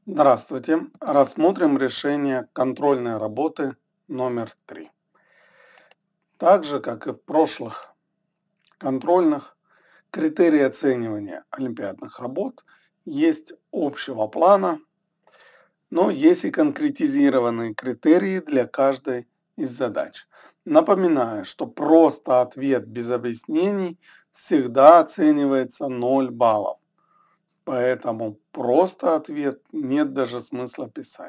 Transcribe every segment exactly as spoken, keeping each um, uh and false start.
Здравствуйте. Рассмотрим решение контрольной работы номер три. Так же, как и в прошлых контрольных, критерии оценивания олимпиадных работ есть общего плана, но есть и конкретизированные критерии для каждой из задач. Напоминаю, что просто ответ без объяснений всегда оценивается ноль баллов. Поэтому просто ответ нет даже смысла писать.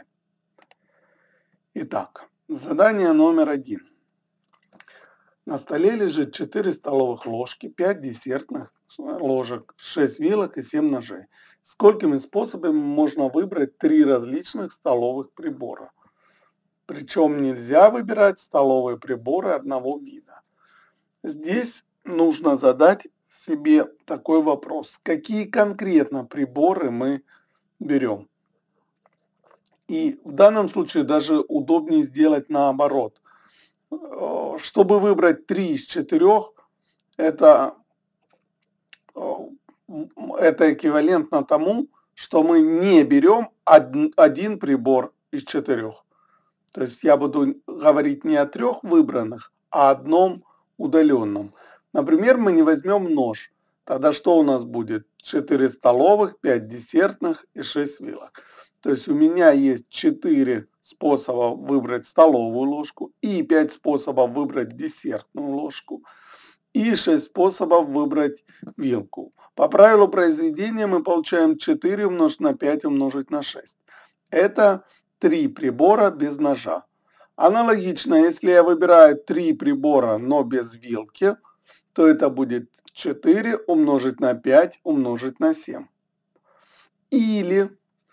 Итак, задание номер один. На столе лежит четыре столовых ложки, пять десертных ложек, шесть вилок и семь ножей. Сколькими способами можно выбрать три различных столовых прибора? Причем нельзя выбирать столовые приборы одного вида. Здесь нужно задать себе такой вопрос. Какие конкретно приборы мы берем? И в данном случае даже удобнее сделать наоборот. Чтобы выбрать три из четырех, это, это эквивалентно тому, что мы не берем один, один прибор из четырех. То есть я буду говорить не о трех выбранных, а о одном удаленном. Например, мы не возьмем нож. Тогда что у нас будет? четыре столовых, пять десертных и шесть вилок. То есть у меня есть четыре способа выбрать столовую ложку и пять способов выбрать десертную ложку и шесть способов выбрать вилку. По правилу произведения мы получаем четыре умножить на пять умножить на шесть. Это три прибора без ножа. Аналогично, если я выбираю три прибора, но без вилки, то это будет четыре умножить на пять умножить на семь. Или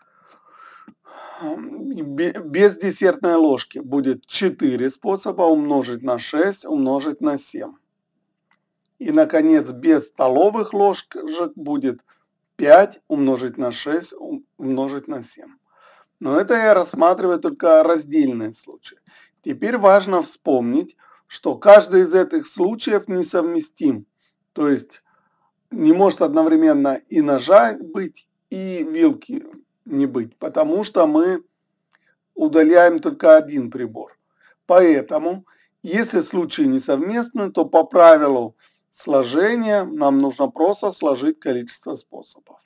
без десертной ложки будет четыре способа умножить на шесть умножить на семь. И, наконец, без столовых ложек будет пять умножить на шесть умножить на семь. Но это я рассматриваю только раздельные случаи. Теперь важно вспомнить, что каждый из этих случаев несовместим. То есть не может одновременно и ножа быть, и вилки не быть, потому что мы удаляем только один прибор. Поэтому, если случаи несовместны, то по правилу сложения нам нужно просто сложить количество способов.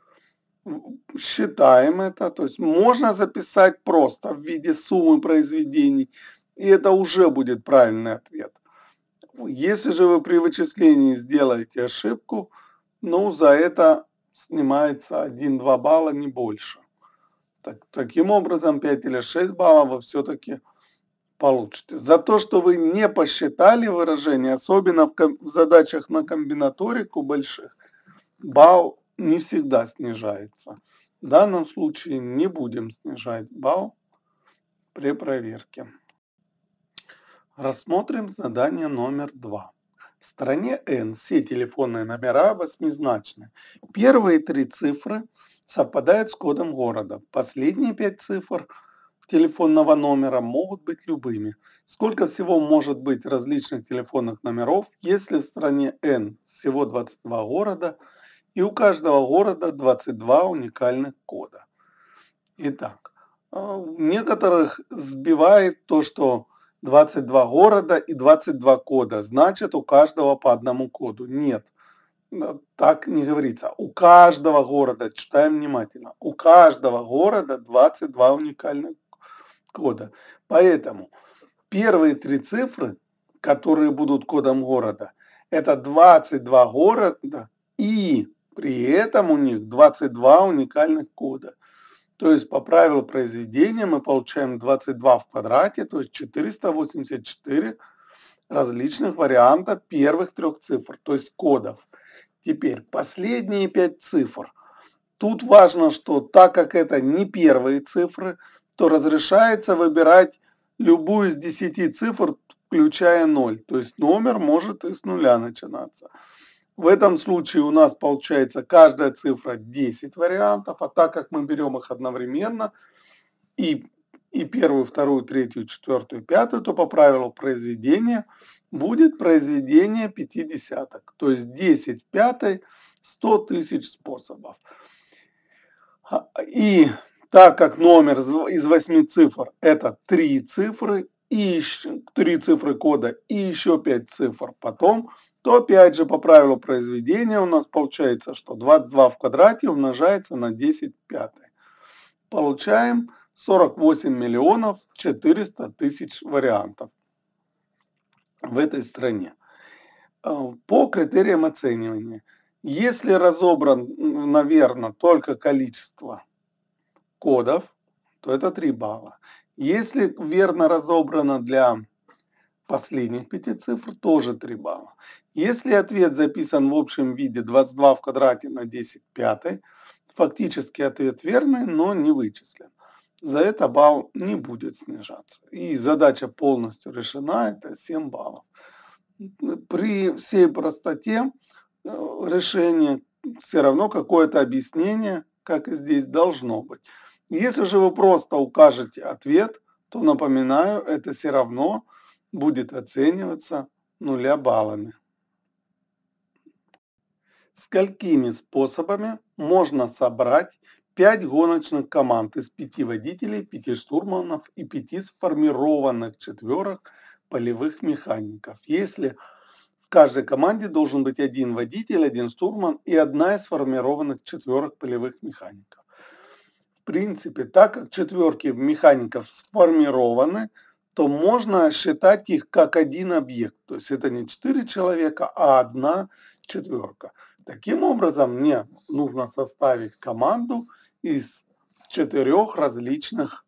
Считаем это, то есть можно записать просто в виде суммы произведений, и это уже будет правильный ответ. Если же вы при вычислении сделаете ошибку, ну за это снимается один-два балла, не больше. Так, таким образом пять или шесть баллов вы все-таки получите. За то, что вы не посчитали выражение, особенно в, в задачах на комбинаторику больших, балл не всегда снижается. В данном случае не будем снижать балл при проверке. Рассмотрим задание номер два. В стране N все телефонные номера восьмизначны. Первые три цифры совпадают с кодом города. Последние пять цифр телефонного номера могут быть любыми. Сколько всего может быть различных телефонных номеров, если в стране N всего двадцать два города, и у каждого города двадцать два уникальных кода? Итак, некоторых сбивает то, что двадцать два города и двадцать два кода, значит у каждого по одному коду. Нет, так не говорится. У каждого города, читаем внимательно, у каждого города двадцать два уникальных кода. Поэтому первые три цифры, которые будут кодом города, это двадцать два города, и при этом у них двадцать два уникальных кода. То есть по правилу произведения мы получаем двадцать два в квадрате, то есть четыреста восемьдесят четыре различных варианта первых трех цифр, то есть кодов. Теперь последние пять цифр. Тут важно, что так как это не первые цифры, то разрешается выбирать любую из десяти цифр, включая ноль. То есть номер может и с нуля начинаться. В этом случае у нас получается каждая цифра десять вариантов, а так как мы берем их одновременно, и, и первую, вторую, третью, четвертую, пятую, то по правилу произведения будет произведение пяти десяток. То есть десять в пятой, сто тысяч способов. И Так как номер из восьми цифр это три цифры, и еще три цифры кода и еще пять цифр потом, то опять же по правилу произведения у нас получается, что двадцать два в квадрате умножается на десять в пятой. Получаем сорок восемь миллионов четыреста тысяч вариантов в этой стране. По критериям оценивания. Если разобран, наверное, только количество кодов, то это три балла. Если верно разобрано для последних пяти цифр, тоже три балла. Если ответ записан в общем виде двадцать два в квадрате на десять в пятой, фактически ответ верный, но не вычислен. За это балл не будет снижаться. И задача полностью решена, это семь баллов. При всей простоте решения все равно какое-то объяснение, как и здесь, должно быть. Если же вы просто укажете ответ, то, напоминаю, это все равно будет оцениваться нуля баллами. Сколькими способами можно собрать пять гоночных команд из пяти водителей, пяти штурманов и пяти сформированных четверок полевых механиков, если в каждой команде должен быть один водитель, один штурман и одна из сформированных четверок полевых механиков? В принципе, так как четверки механиков сформированы, то можно считать их как один объект. То есть это не четыре человека, а одна четверка. Таким образом, мне нужно составить команду из четырех различных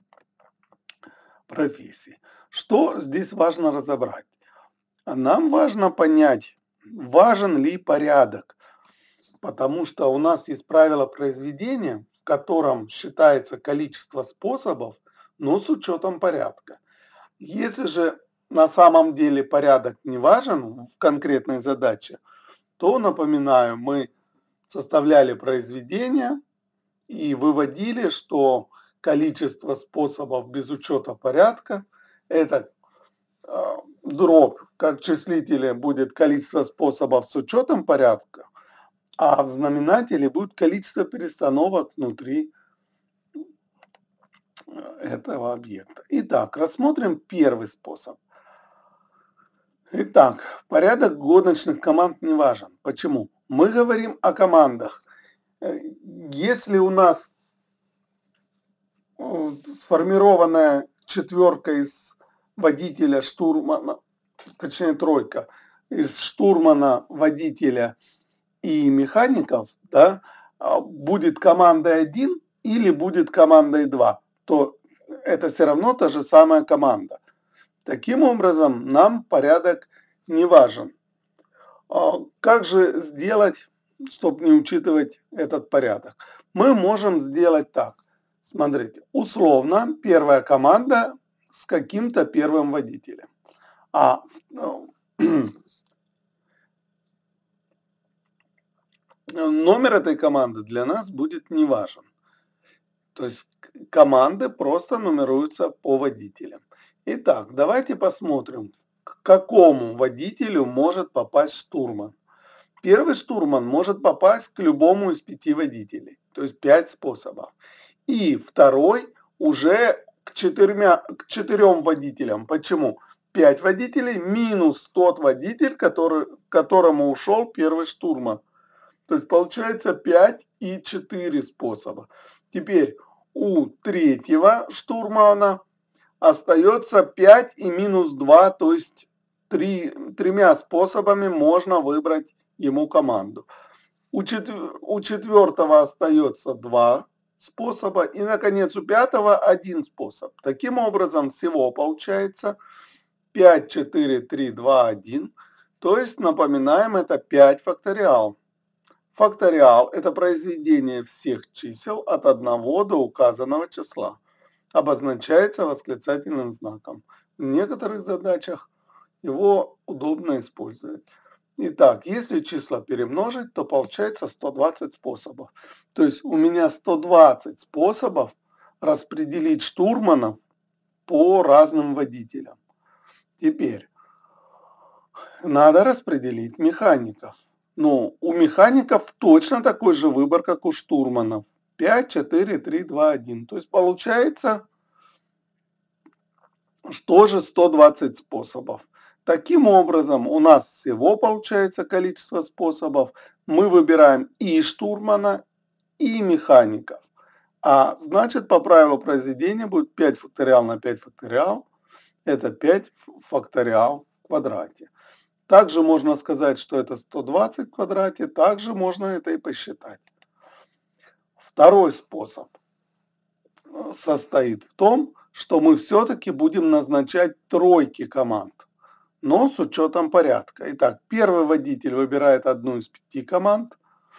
профессий. Что здесь важно разобрать? Нам важно понять, важен ли порядок, потому что у нас есть правило произведения, в котором считается количество способов, но с учетом порядка. Если же на самом деле порядок не важен в конкретной задаче, то, напоминаю, мы составляли произведение и выводили, что количество способов без учета порядка – это дробь, как в числителе будет количество способов с учетом порядка, а в знаменателе будет количество перестановок внутри этого объекта. Итак, рассмотрим первый способ. Итак, порядок гоночных команд не важен. Почему? Мы говорим о командах. Если у нас сформированная четверка из водителя, штурмана, точнее тройка, из штурмана, водителя и механиков, да, будет командой один или будет командой два, то это все равно та же самая команда. Таким образом, нам порядок не важен. Как же сделать, чтобы не учитывать этот порядок? Мы можем сделать так. Смотрите, условно, первая команда с каким-то первым водителем. А номер этой команды для нас будет не важен. То есть команды просто нумеруются по водителям. Итак, давайте посмотрим, к какому водителю может попасть штурман. Первый штурман может попасть к любому из пяти водителей, то есть пять способов. И второй уже к, четырьмя, к четырем водителям. Почему? пять водителей минус тот водитель, который, к которому ушел первый штурман. То есть получается пять и четыре способа. Теперь у третьего штурмана остается пять и минус два, то есть три, тремя способами можно выбрать ему команду. У, четвер, у четвертого остается два способа и, наконец, у пятого один способ. Таким образом, всего получается пять, четыре, три, два, один. То есть, напоминаем, это пять факториал. Факториал – это произведение всех чисел от одного до указанного числа. Обозначается восклицательным знаком. В некоторых задачах его удобно использовать. Итак, если числа перемножить, то получается сто двадцать способов. То есть у меня сто двадцать способов распределить штурманов по разным водителям. Теперь надо распределить механиков. Но у механиков точно такой же выбор, как у штурманов. пять, четыре, три, два, один. То есть получается, что же сто двадцать способов. Таким образом, у нас всего получается количество способов. Мы выбираем и штурмана, и механиков. А значит, по правилу произведения будет пять факториал на пять факториал. Это пять факториал в квадрате. Также можно сказать, что это сто двадцать в квадрате. Также можно это и посчитать. Второй способ состоит в том, что мы все-таки будем назначать тройки команд, но с учетом порядка. Итак, первый водитель выбирает одну из пяти команд,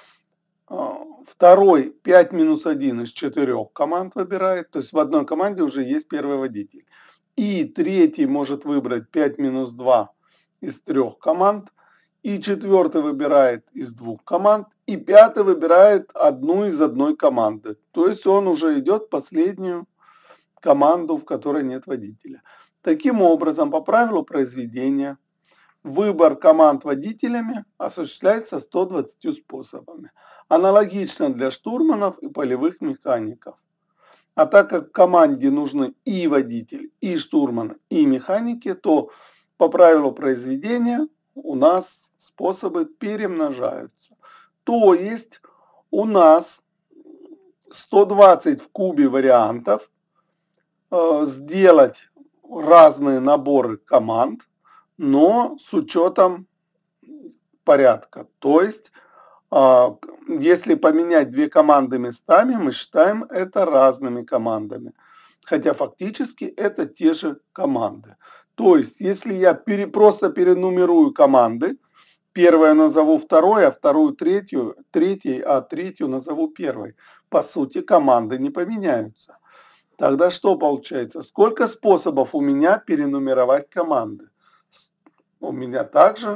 второй пять минус один из четырех команд выбирает, то есть в одной команде уже есть первый водитель. И третий может выбрать пять минус два из трех команд, и четвертый выбирает из двух команд, и пятый выбирает одну из одной команды. То есть он уже идет в последнюю команду, в которой нет водителя. Таким образом, по правилу произведения, выбор команд водителями осуществляется сто двадцатью способами. Аналогично для штурманов и полевых механиков. А так как в команде нужны и водитель, и штурман, и механики, то по правилу произведения у нас способы перемножаются. То есть у нас сто двадцать в кубе вариантов э, сделать разные наборы команд, но с учетом порядка. То есть, э, если поменять две команды местами, мы считаем это разными командами. Хотя фактически это те же команды. То есть, если я пере, просто перенумерую команды, первую назову второй, а вторую третью, третьей, а третью назову первой. По сути, команды не поменяются. Тогда что получается? Сколько способов у меня перенумеровать команды? У меня также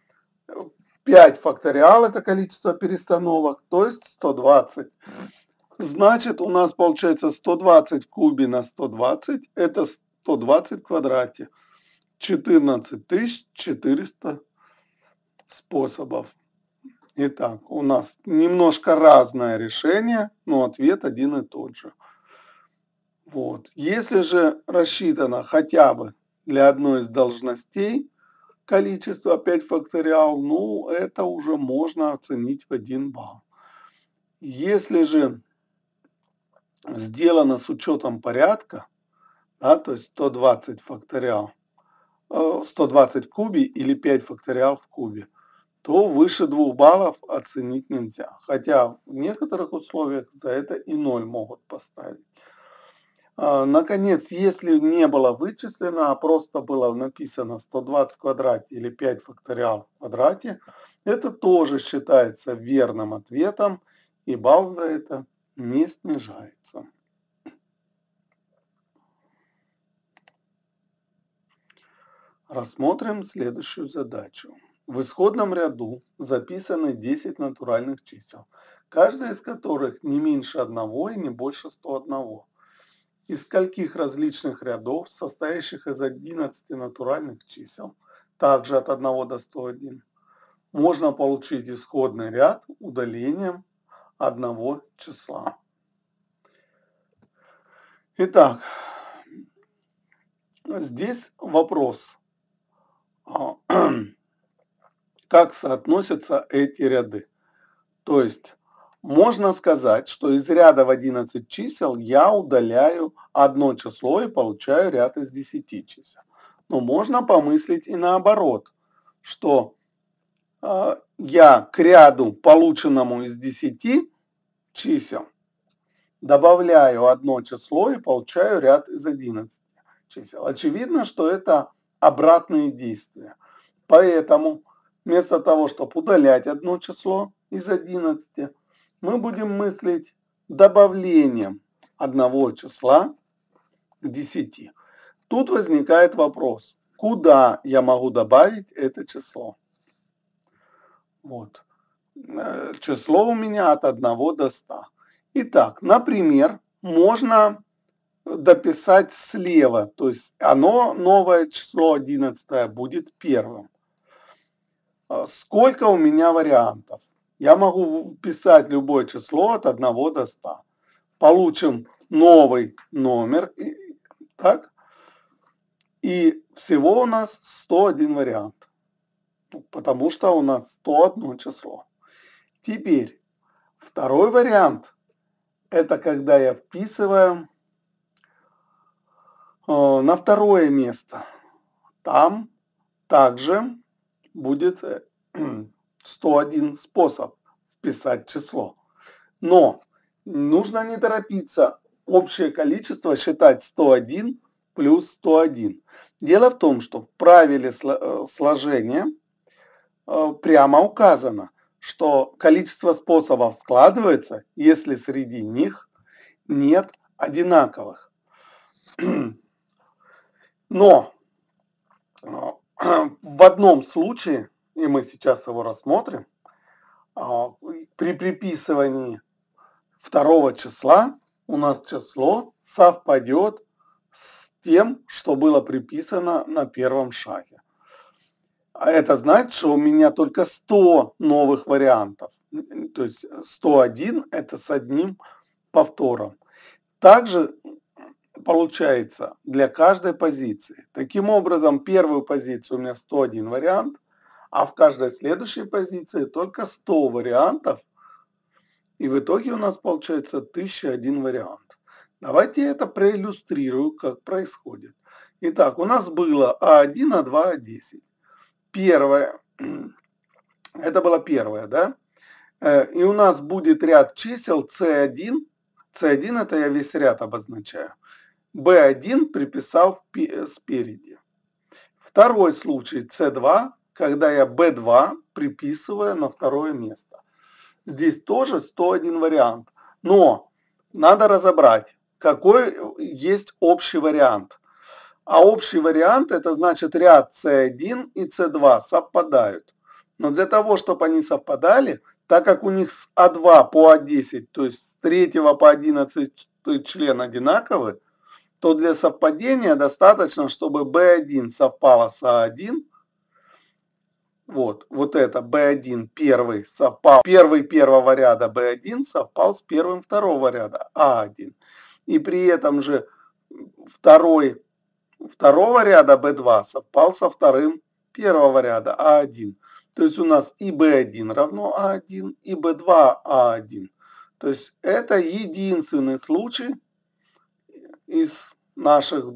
пять факториал, это количество перестановок, то есть сто двадцать. Значит, у нас получается сто двадцать в кубе на сто двадцать, это сто двадцать в квадрате. четырнадцать тысяч четыреста способов. Итак, у нас немножко разное решение, но ответ один и тот же. Вот. Если же рассчитано хотя бы для одной из должностей количество пять факториал, ну это уже можно оценить в один балл. Если же сделано с учетом порядка, да, то есть сто двадцать факториал, сто двадцать в кубе или пять факториал в кубе, то выше двух баллов оценить нельзя. Хотя в некоторых условиях за это и ноль могут поставить. Наконец, если не было вычислено, а просто было написано сто двадцать в квадрате или пять факториал в квадрате, это тоже считается верным ответом, и балл за это не снижается. Рассмотрим следующую задачу. В исходном ряду записаны десять натуральных чисел, каждое из которых не меньше одного и не больше ста одного. Из скольких различных рядов, состоящих из одиннадцати натуральных чисел, также от одного до ста одного, можно получить исходный ряд удалением одного числа. Итак, здесь вопрос. Как соотносятся эти ряды? То есть можно сказать, что из ряда в одиннадцать чисел я удаляю одно число и получаю ряд из десяти чисел. Но можно помыслить и наоборот, что э, я к ряду, полученному из десяти чисел, добавляю одно число и получаю ряд из одиннадцати чисел. Очевидно, что это обратные действия. Поэтому вместо того, чтобы удалять одно число из одиннадцати, мы будем мыслить добавлением одного числа к десяти. Тут возникает вопрос, куда я могу добавить это число? Вот. Число у меня от одного до ста. Итак, например, можно дописать слева, то есть оно, новое число одиннадцатое, будет первым. Сколько у меня вариантов? Я могу вписать любое число от одного до ста. получим новый номер, и, так, и всего у нас сто один вариант, потому что у нас сто одно число. Теперь второй вариант – это когда я вписываю э, на второе место. Там также будет сто один способ вписать число. Но нужно не торопиться. Общее количество считать сто один плюс сто один. Дело в том, что в правиле сложения прямо указано, что количество способов складывается, если среди них нет одинаковых. Но в одном случае, и мы сейчас его рассмотрим, при приписывании второго числа у нас число совпадет с тем, что было приписано на первом шаге. А это значит, что у меня только сто новых вариантов. То есть сто один это с одним повтором. Также получается для каждой позиции. Таким образом, первую позицию у меня сто один вариант, а в каждой следующей позиции только сто вариантов. И в итоге у нас получается тысяча один вариант. Давайте я это проиллюстрирую, как происходит. Итак, у нас было а один, а два, а десять. Первое, это было первое, да? И у нас будет ряд чисел си один. си один это я весь ряд обозначаю. бэ один приписал спереди. Второй случай си два, когда я бэ два приписываю на второе место. Здесь тоже сто один вариант. Но надо разобрать, какой есть общий вариант. А общий вариант это значит ряд си один и си два совпадают. Но для того, чтобы они совпадали, так как у них с а два по а десять, то есть с третьего по одиннадцать член одинаковый, то для совпадения достаточно, чтобы бэ один совпало с а один. Вот, вот это бэ один первый совпал, первый первого ряда бэ один совпал с первым второго ряда а один. И при этом же второй второго ряда бэ два совпал со вторым первого ряда а один. То есть у нас и бэ один равно а один, и бэ два а один. То есть это единственный случай из наших,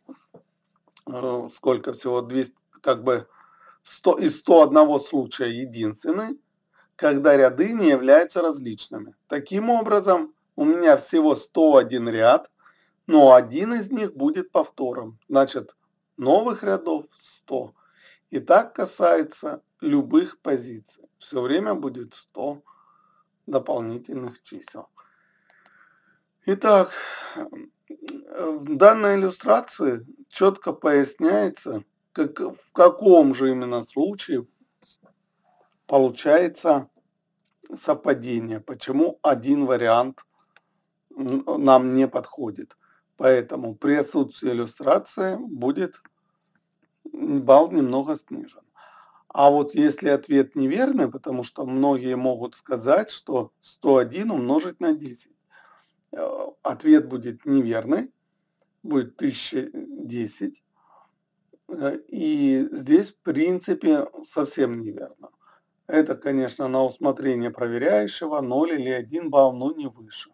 сколько всего, двести, как бы сто, из сто одного случая единственный, когда ряды не являются различными. Таким образом, у меня всего сто один ряд, но один из них будет повтором. Значит, новых рядов сто. И так касается любых позиций. Все время будет сто дополнительных чисел. Итак, в данной иллюстрации четко поясняется, как, в каком же именно случае получается совпадение, почему один вариант нам не подходит. Поэтому при отсутствии иллюстрации будет балл немного снижен. А вот если ответ неверный, потому что многие могут сказать, что сто один умножить на десять, ответ будет неверный, будет тысяча десять. И здесь в принципе совсем неверно. Это, конечно, на усмотрение проверяющего, ноль или один балл, но не выше.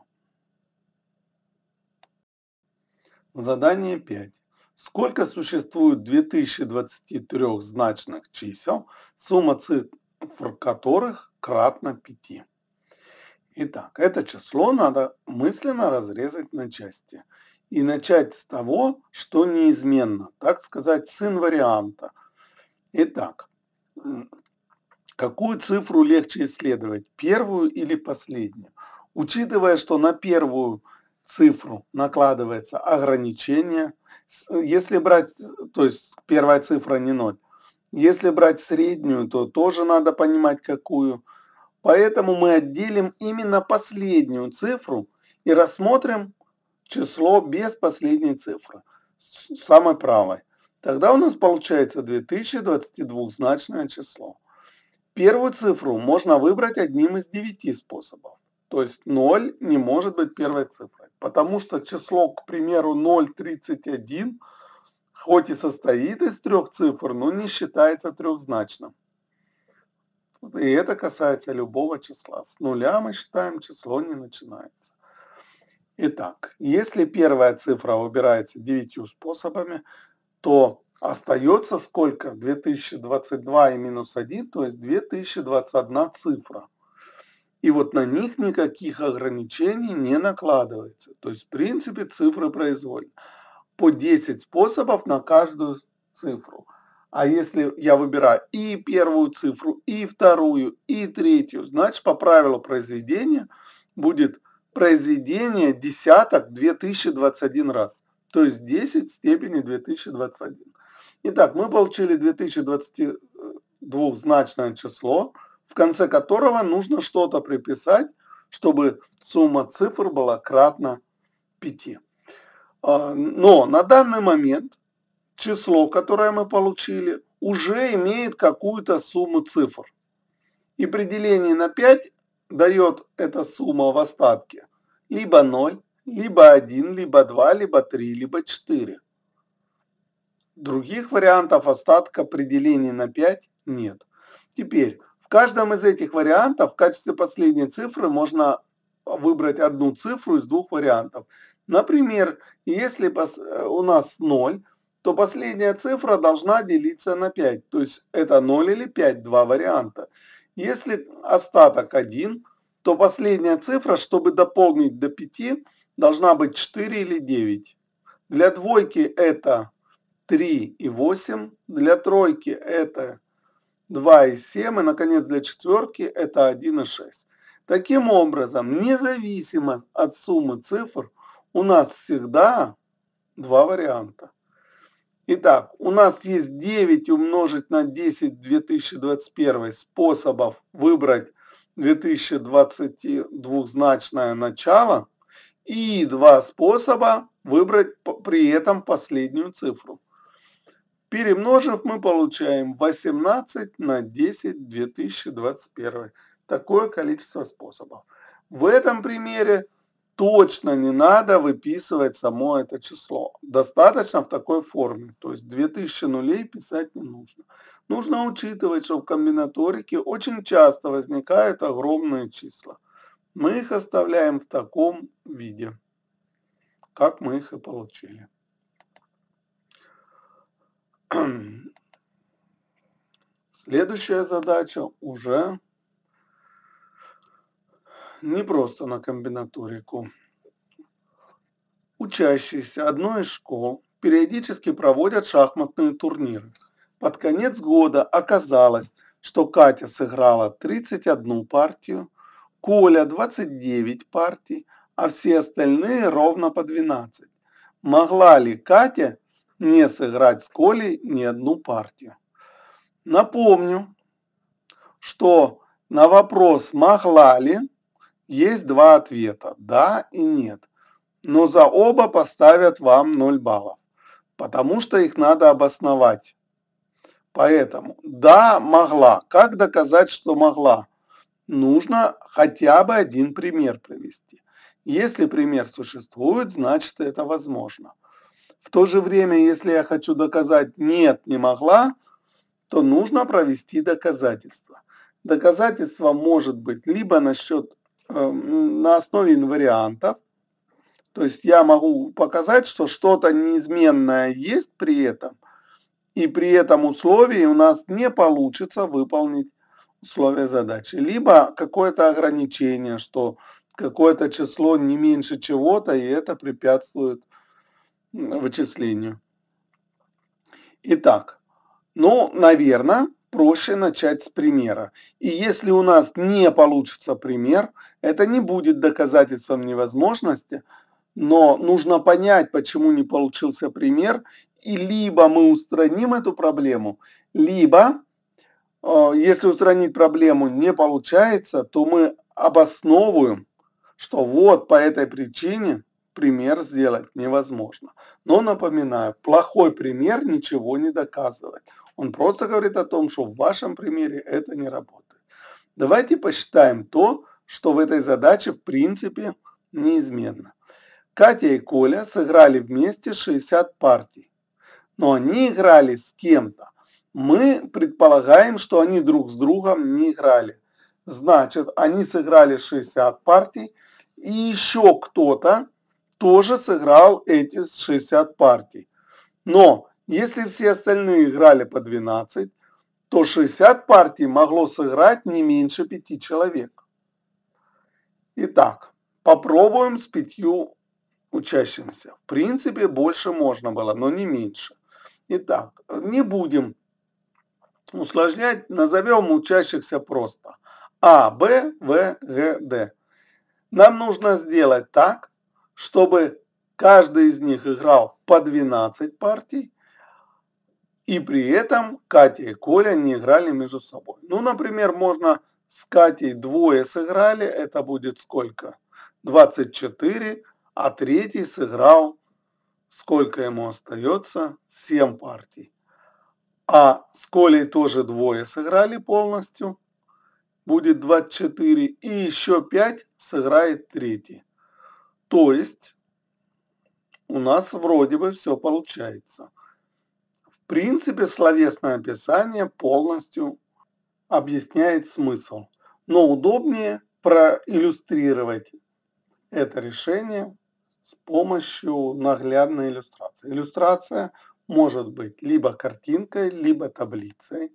Задание пять. Сколько существует две тысячи двадцать три значных чисел, сумма цифр которых кратна пяти? Итак, это число надо мысленно разрезать на части. И начать с того, что неизменно, так сказать, с инварианта. Итак, какую цифру легче исследовать, первую или последнюю? Учитывая, что на первую цифру накладывается ограничение, если брать, то есть первая цифра не ноль, если брать среднюю, то тоже надо понимать какую. Поэтому мы отделим именно последнюю цифру и рассмотрим число без последней цифры, самой правой. Тогда у нас получается две тысячи двадцатидвухзначное число. Первую цифру можно выбрать одним из девяти способов. То есть ноль не может быть первой цифрой, потому что число, к примеру, ноль целых тридцать один, хоть и состоит из трех цифр, но не считается трехзначным. И это касается любого числа. С нуля мы считаем, число не начинается. Итак, если первая цифра выбирается девятью способами, то остается сколько? две тысячи двадцать два и минус один, то есть две тысячи двадцать одна цифра. И вот на них никаких ограничений не накладывается. То есть в принципе цифры произвольны. По десять способов на каждую цифру. А если я выбираю и первую цифру, и вторую, и третью, значит по правилу произведения будет произведение десяток две тысячи двадцать один раз. То есть десять в степени две тысячи двадцать один. Итак, мы получили две тысячи двадцать двухзначное число, в конце которого нужно что-то приписать, чтобы сумма цифр была кратна пяти. Но на данный момент число, которое мы получили, уже имеет какую-то сумму цифр. И при делении на пять дает эта сумма в остатке либо ноль, либо один, либо два, либо три, либо четыре. Других вариантов остатка при делении на пять нет. Теперь, в каждом из этих вариантов в качестве последней цифры можно выбрать одну цифру из двух вариантов. Например, если у нас ноль, то последняя цифра должна делиться на пять. То есть это ноль или пять, два варианта. Если остаток один, то последняя цифра, чтобы дополнить до пяти, должна быть четыре или девять. Для двойки это три и восемь, для тройки это два и семь, и, наконец, для четверки это один и шесть. Таким образом, независимо от суммы цифр, у нас всегда два варианта. Итак, у нас есть девять умножить на десять две тысячи двадцать один способов выбрать две тысячи двадцать двухзначное начало и два способа выбрать при этом последнюю цифру. Перемножив, мы получаем восемнадцать на десять две тысячи двадцать один. Такое количество способов. В этом примере точно не надо выписывать само это число. Достаточно в такой форме. То есть две тысячи нулей писать не нужно. Нужно учитывать, что в комбинаторике очень часто возникают огромные числа. Мы их оставляем в таком виде, как мы их и получили. Следующая задача уже не просто на комбинаторику. Учащиеся одной из школ периодически проводят шахматные турниры. Под конец года оказалось, что Катя сыграла тридцать одну партию, Коля двадцать девять партий, а все остальные ровно по двенадцать. Могла ли Катя не сыграть с Колей ни одну партию? Напомню, что на вопрос «могла ли» есть два ответа – да и нет. Но за оба поставят вам ноль баллов, потому что их надо обосновать. Поэтому да, могла. Как доказать, что могла? Нужно хотя бы один пример привести. Если пример существует, значит это возможно. В то же время, если я хочу доказать «нет, не могла», то нужно провести доказательство. Доказательство может быть либо насчет, э, на основе инвариантов, то есть я могу показать, что что-то неизменное есть при этом, и при этом условии у нас не получится выполнить условия задачи. Либо какое-то ограничение, что какое-то число не меньше чего-то, и это препятствует вычислению. Итак, ну, наверное, проще начать с примера. И если у нас не получится пример, это не будет доказательством невозможности, но нужно понять, почему не получился пример, и либо мы устраним эту проблему, либо, если устранить проблему не получается, то мы обосновываем, что вот по этой причине пример сделать невозможно. Но напоминаю, плохой пример ничего не доказывает. Он просто говорит о том, что в вашем примере это не работает. Давайте посчитаем то, что в этой задаче в принципе неизменно. Катя и Коля сыграли вместе шестьдесят партий, но они играли с кем-то. Мы предполагаем, что они друг с другом не играли. Значит, они сыграли шестьдесят партий, и еще кто-то тоже сыграл эти шестьдесят партий. Но если все остальные играли по двенадцать, то шестьдесят партий могло сыграть не меньше пяти человек. Итак, попробуем с пятью учащимися. В принципе, больше можно было, но не меньше. Итак, не будем усложнять, назовем учащихся просто А, Б, В, Г, Д. Нам нужно сделать так, чтобы каждый из них играл по двенадцать партий, и при этом Катя и Коля не играли между собой. Ну, например, можно с Катей двое сыграли, это будет сколько? двадцать четыре, а третий сыграл, сколько ему остается? семь партий. А с Колей тоже двое сыграли полностью, будет двадцать четыре, и еще пять сыграет третий. То есть у нас вроде бы все получается. В принципе, словесное описание полностью объясняет смысл, но удобнее проиллюстрировать это решение с помощью наглядной иллюстрации. Иллюстрация может быть либо картинкой, либо таблицей.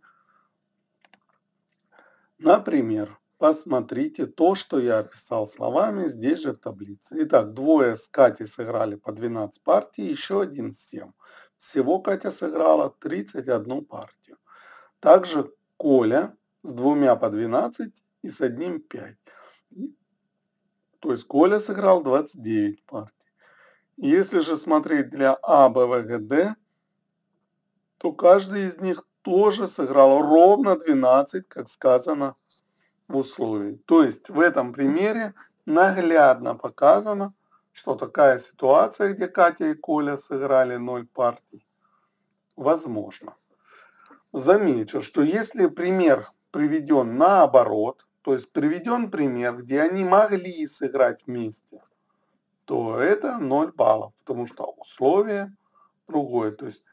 Например, посмотрите то, что я описал словами здесь же в таблице. Итак, двое с Катей сыграли по двенадцать партий, еще один семь. Всего Катя сыграла тридцать одну партию. Также Коля с двумя по двенадцать и с одним пять. То есть Коля сыграл двадцать девять партий. Если же смотреть для А, Б, В, Г, Д, то каждый из них тоже сыграл ровно двенадцать, как сказано в условии. То есть в этом примере наглядно показано, что такая ситуация, где Катя и Коля сыграли ноль партий, возможно. Замечу, что если пример приведен наоборот, то есть приведен пример, где они могли сыграть вместе, то это ноль баллов, потому что условие другое. То есть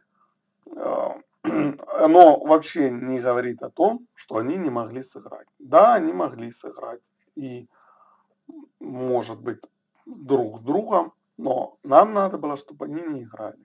оно вообще не говорит о том, что они не могли сыграть. Да, они могли сыграть и, может быть, друг с другом, но нам надо было, чтобы они не играли.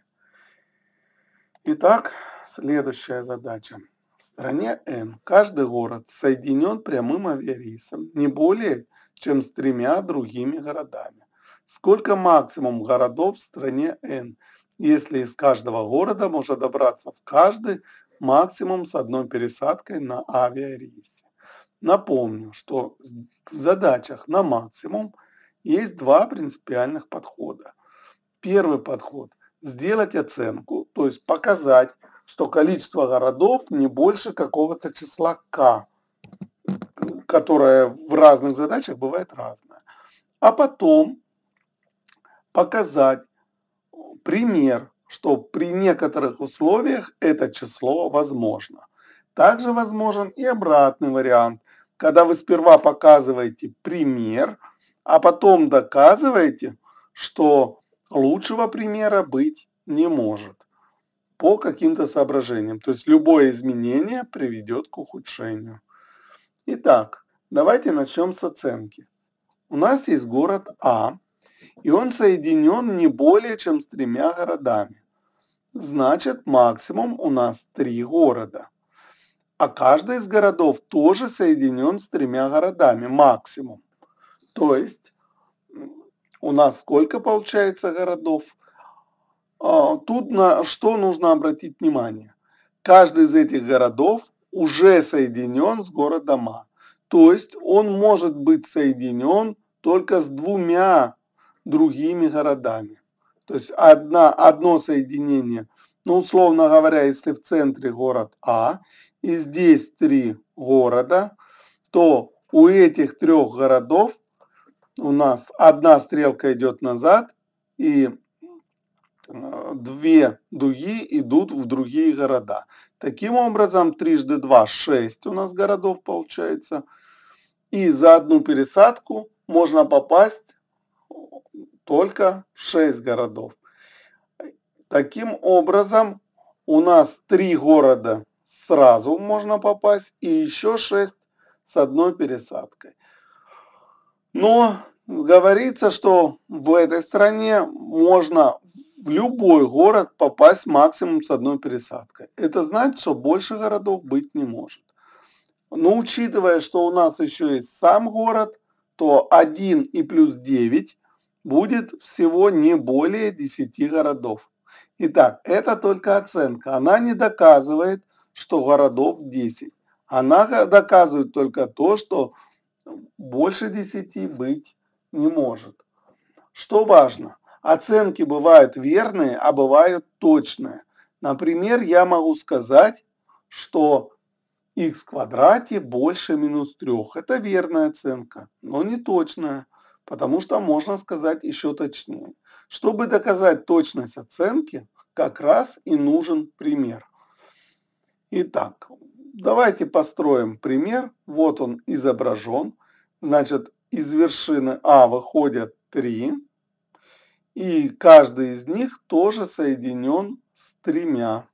Итак, следующая задача. В стране N каждый город соединен прямым авиарейсом не более чем с тремя другими городами. Сколько максимум городов в стране N, если из каждого города можно добраться в каждый максимум с одной пересадкой на авиарейсе? Напомню, что в задачах на максимум есть два принципиальных подхода. Первый подход – сделать оценку, то есть показать, что количество городов не больше какого-то числа k, которое в разных задачах бывает разное. А потом показать пример, что при некоторых условиях это число возможно. Также возможен и обратный вариант, когда вы сперва показываете пример, а потом доказываете, что лучшего примера быть не может по каким-то соображениям. То есть любое изменение приведет к ухудшению. Итак, давайте начнем с оценки. У нас есть город А, и он соединен не более чем с тремя городами. Значит, максимум у нас три города. А каждый из городов тоже соединен с тремя городами, максимум. То есть у нас сколько получается городов? Тут на что нужно обратить внимание? Каждый из этих городов уже соединен с городом А. То есть он может быть соединен только с двумя другими городами. То есть одна, одно соединение, ну условно говоря, если в центре город А, и здесь три города, то у этих трех городов у нас одна стрелка идет назад, и две дуги идут в другие города. Таким образом, трижды два – шесть у нас городов получается. И за одну пересадку можно попасть только в шесть городов. Таким образом, у нас три города сразу можно попасть и еще шесть с одной пересадкой. Но говорится, что в этой стране можно в любой город попасть максимум с одной пересадкой. Это значит, что больше городов быть не может. Но учитывая, что у нас еще есть сам город, то один и плюс девять будет всего не более десяти городов. Итак, это только оценка. Она не доказывает, что городов десять. Она доказывает только то, что больше десяти быть не может. Что важно? Оценки бывают верные, а бывают точные. Например, я могу сказать, что х в квадрате больше минус трех. Это верная оценка, но не точная, потому что можно сказать еще точнее. Чтобы доказать точность оценки, как раз и нужен пример. Итак, давайте построим пример. Вот он изображен. Значит, из вершины А выходят три, и каждый из них тоже соединен с тремя.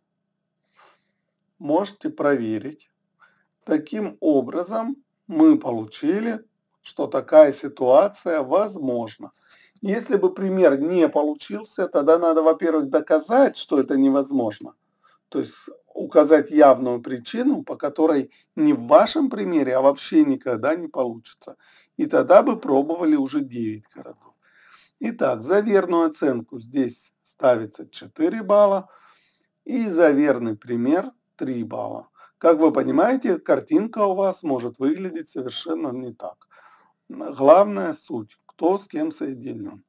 Можете проверить. Таким образом, мы получили, что такая ситуация возможна. Если бы пример не получился, тогда надо, во-первых, доказать, что это невозможно. То есть указать явную причину, по которой не в вашем примере, а вообще никогда не получится. И тогда бы пробовали уже девять городов. Итак, за верную оценку здесь ставится четыре балла, и за верный пример три балла. Как вы понимаете, картинка у вас может выглядеть совершенно не так. Главная суть, кто с кем соединен.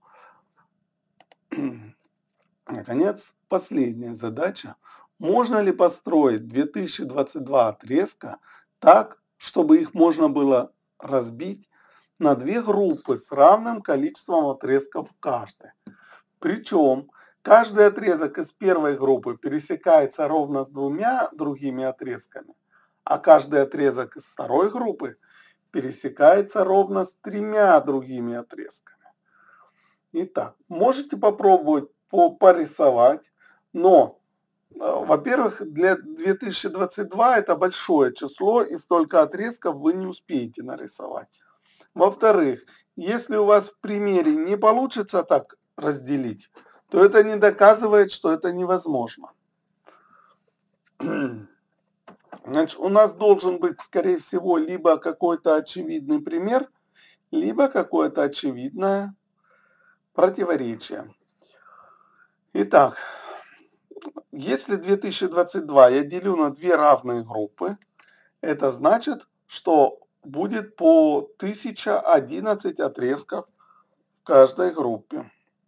Наконец, последняя задача. Можно ли построить две тысячи двадцать два отрезка так, чтобы их можно было разбить на две группы с равным количеством отрезков в каждой? Причем каждый отрезок из первой группы пересекается ровно с двумя другими отрезками, а каждый отрезок из второй группы пересекается ровно с тремя другими отрезками. Итак, можете попробовать порисовать, но, во-первых, для две тысячи двадцать два это большое число, и столько отрезков вы не успеете нарисовать. Во-вторых, если у вас в примере не получится так разделить, то это не доказывает, что это невозможно. Значит, у нас должен быть, скорее всего, либо какой-то очевидный пример, либо какое-то очевидное противоречие. Итак, если две тысячи двадцать два я делю на две равные группы, это значит, что будет по тысяча одиннадцать отрезков в каждой группе.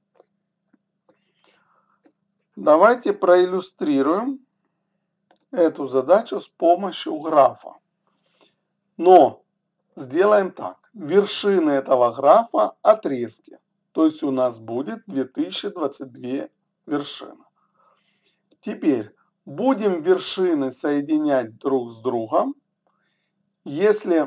Давайте проиллюстрируем эту задачу с помощью графа. Но сделаем так. Вершины этого графа отрезки. То есть у нас будет две тысячи двадцать две вершины. Теперь будем вершины соединять друг с другом, если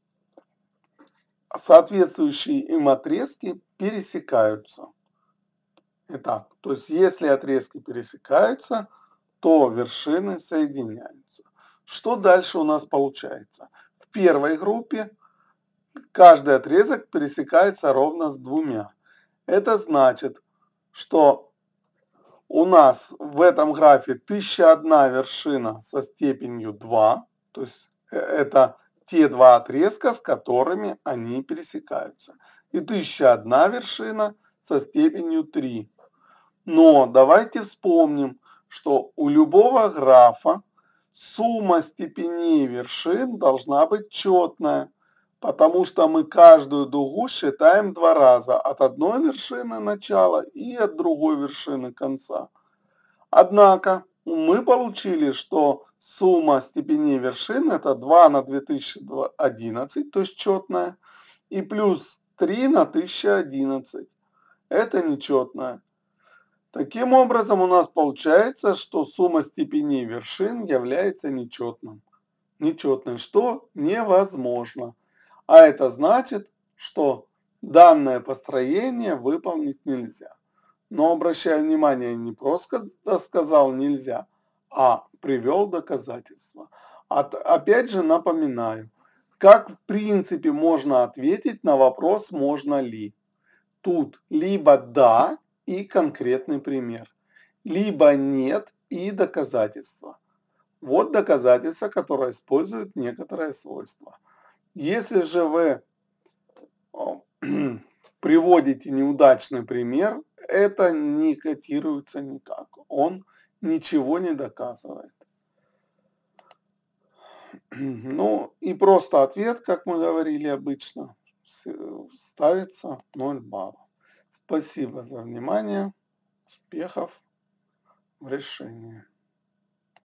соответствующие им отрезки пересекаются. Итак, то есть если отрезки пересекаются, то вершины соединяются. Что дальше у нас получается? В первой группе каждый отрезок пересекается ровно с двумя. Это значит, что у нас в этом графе тысяча одна вершина со степенью два, то есть это те два отрезка, с которыми они пересекаются. И тысяча одна вершина со степенью три. Но давайте вспомним, что у любого графа сумма степеней вершин должна быть четная, потому что мы каждую дугу считаем два раза, от одной вершины начала и от другой вершины конца. Однако мы получили, что сумма степеней вершин это два на две тысячи одиннадцать, то есть четная, и плюс три на тысячу одиннадцать, это нечетная. Таким образом, у нас получается, что сумма степеней вершин является нечетным. Нечетным, что невозможно. А это значит, что данное построение выполнить нельзя. Но обращаю внимание, не просто сказал нельзя, а привел доказательства. От, опять же напоминаю, как в принципе можно ответить на вопрос «можно ли?». Тут либо «да» и конкретный пример, либо «нет» и доказательства. Вот доказательства, которые используют некоторые свойства. Если же вы приводите неудачный пример, это не котируется никак. Он ничего не доказывает. Ну и просто ответ, как мы говорили обычно, ставится ноль баллов. Спасибо за внимание. Успехов в решении.